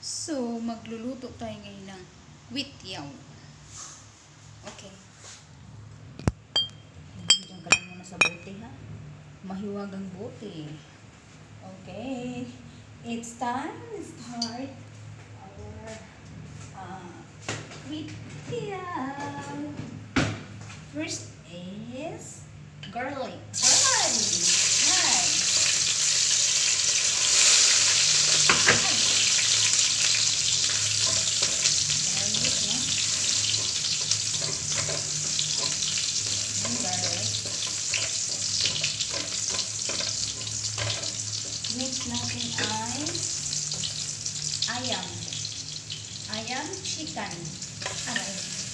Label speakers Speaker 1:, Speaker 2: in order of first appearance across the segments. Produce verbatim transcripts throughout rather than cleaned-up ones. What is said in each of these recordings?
Speaker 1: So, magluluto tayo ngayon ng wityaw. Okay. Diyan ka lang muna sa bote, ha? Mahiwag ang bote. Okay. It's time to start our uh, wityaw. First is garlic. Garlic. Nice. Mix natin ay ayam. Ayam chicken. Aray.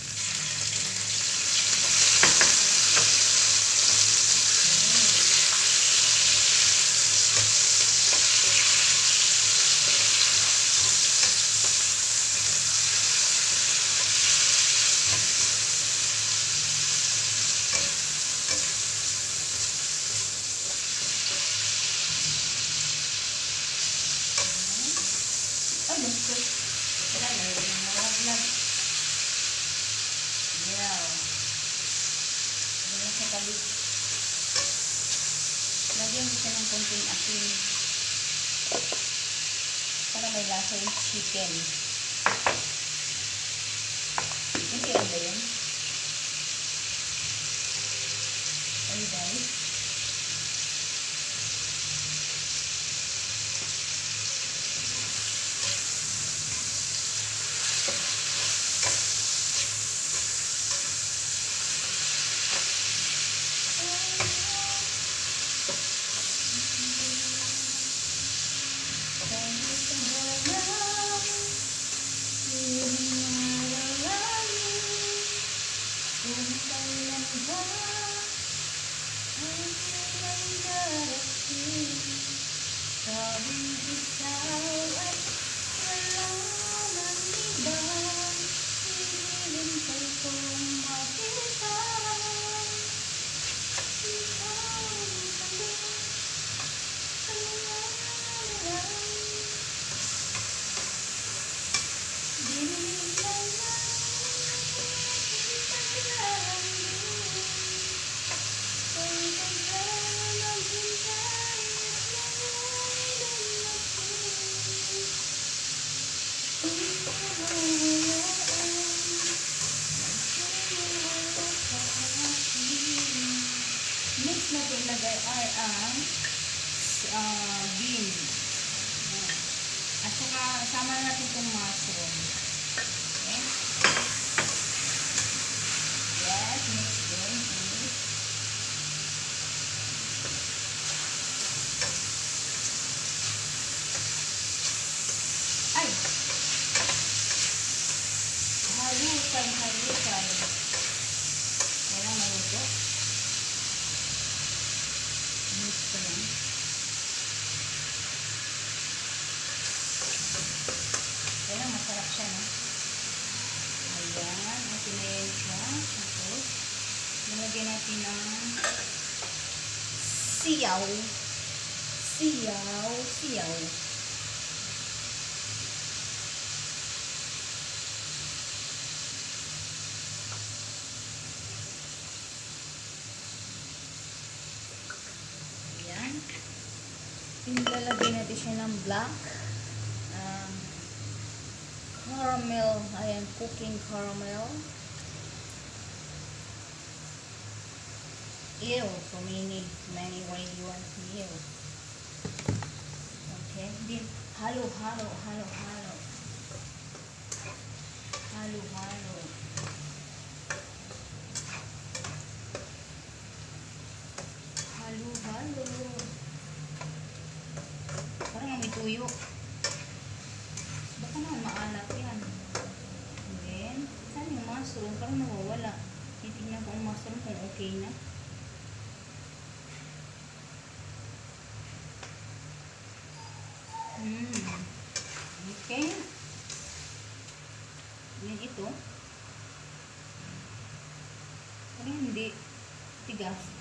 Speaker 1: Ay, gusto. Wala na yun. Nawaglag. Yaw. Wala sa kalit. Lagyan ko siya ng konting asin. Para may lasa yung chicken. Hindi yan ba yun? Ay, guys. Next natin lagay ay ang uh, bean. At saka sama natin itong mushroom. Okay? Yes, mix din. Ay! Halukan, halukan. Wala maluto. Mix ko lang. Kaya masarap siya, no? Ayan. Okay na yan siya. Tapos, nalagyan natin ng siyaw. Siyaw. Siyaw. Pinlalagay natin siya ng black uh, caramel. Ayan, cooking caramel. Ew, so many, many way you want ew. Okay, then halo, halo, halo, halo. Halo, halo. Halo, halo. Parang may tuyo. Baka naman maalat yan. And then, saan yung mushroom? Parang nawawala. Titignan ko ang mushroom kung okay na. Hmm. Okay. Yan ito. Parang hindi tigas.